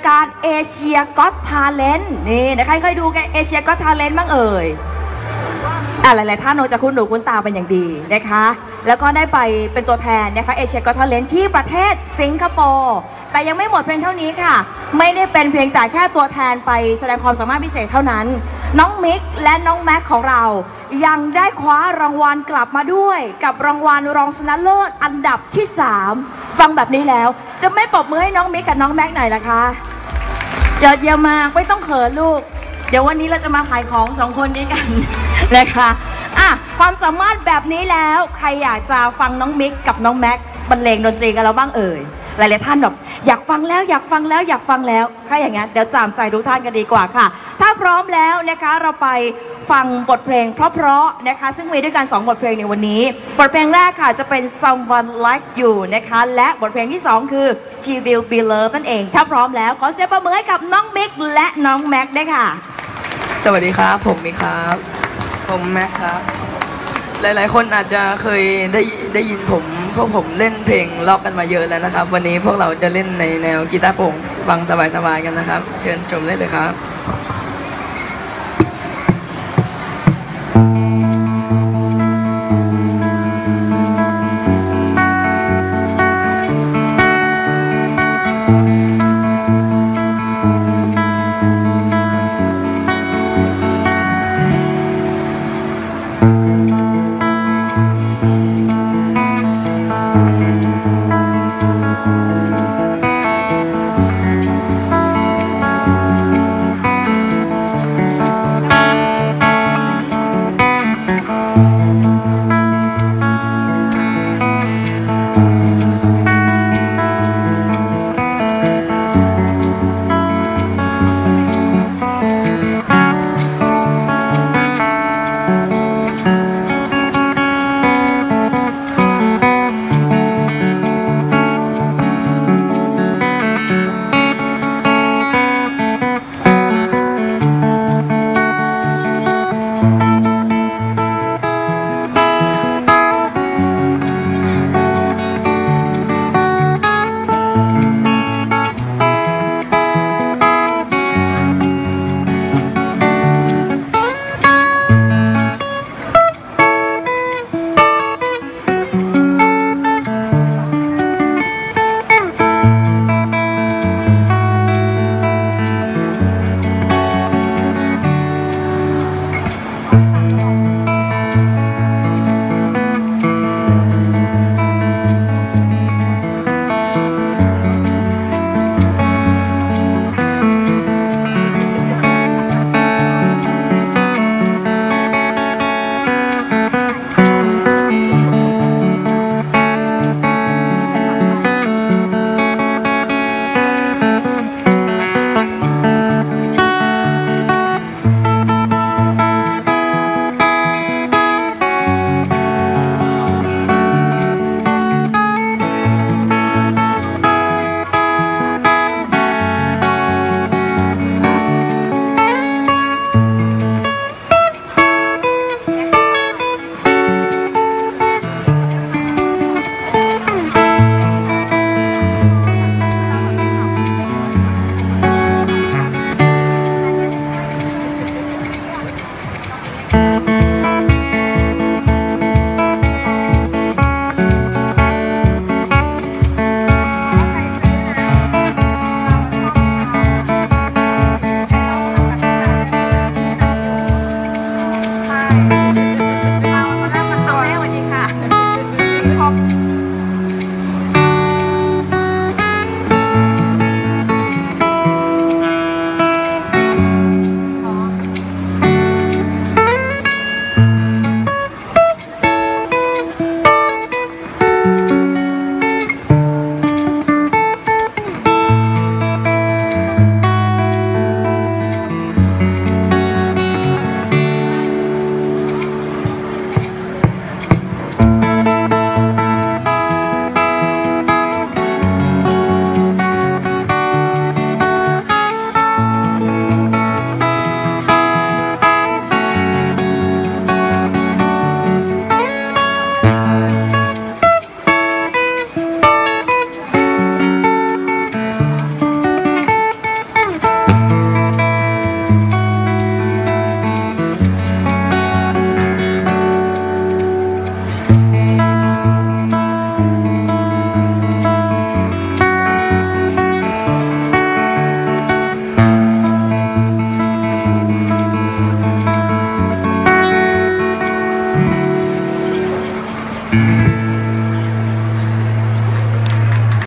การเอเชียก็อตทาเลนต์นี่นะใครเคยดูกันเอเชียก็อตทาเลนต์บ้างเอ่ยหลายๆท่านจะคุ้นหูคุ้นตาเป็นอย่างดีนะคะแล้วก็ได้ไปเป็นตัวแทนนะคะเอเชียก็อตทาเลนต์ที่ประเทศสิงคโปร์แต่ยังไม่หมดเพียงเท่านี้ค่ะไม่ได้เป็นเพียงแต่แค่ตัวแทนไปแสดงความสามารถพิเศษเท่านั้นน้องมิกและน้องแม็กของเรายังได้คว้ารางวัลกลับมาด้วยกับรางวัลรองชนะเลิศอันดับที่3ฟังแบบนี้แล้วจะไม่ปรบมือให้น้องมิกกับน้องแม็กหน่อยล่ะคะยอดเยี่ยมมากไม่ต้องเขินลูกเดี๋ยววันนี้เราจะมาขายของ2คนนี้กันนะคะความสามารถแบบนี้แล้วใครอยากจะฟังน้องมิกกับน้องแม็กบรรเลงดนตรีกันแล้วบ้างเอ่ยหลายๆท่านแบบอยากฟังแล้วอยากฟังแล้วอยากฟังแล้วถ้าอย่างนั้นเดี๋ยวจามใจทุกท่านกันดีกว่าค่ะถ้าพร้อมแล้วนะคะเราไปฟังบทเพลงเพราะๆนะคะซึ่งมีด้วยกัน2บทเพลงในวันนี้บทเพลงแรกค่ะจะเป็น Someone Like You นะคะและบทเพลงที่2คือ She Will Be Loved นั่นเองถ้าพร้อมแล้วขอเสียงปรบมือให้กับน้องมิกและน้องแม็กด้วยค่ะสวัสดีครับผมมิกครับผมแม็กครับหลายๆคนอาจจะเคยได้ยินพวกผมเล่นเพลงล็อกกันมาเยอะแล้วนะครับวันนี้พวกเราจะเล่นในแนวกีตาร์โปร่งฟังสบายๆกันนะครับเชิญชมได้เลยครับ